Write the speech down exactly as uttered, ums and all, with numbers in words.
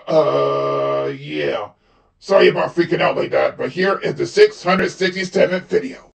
Uh, yeah. Sorry about freaking out like that, but here is the six hundred sixty-seventh video.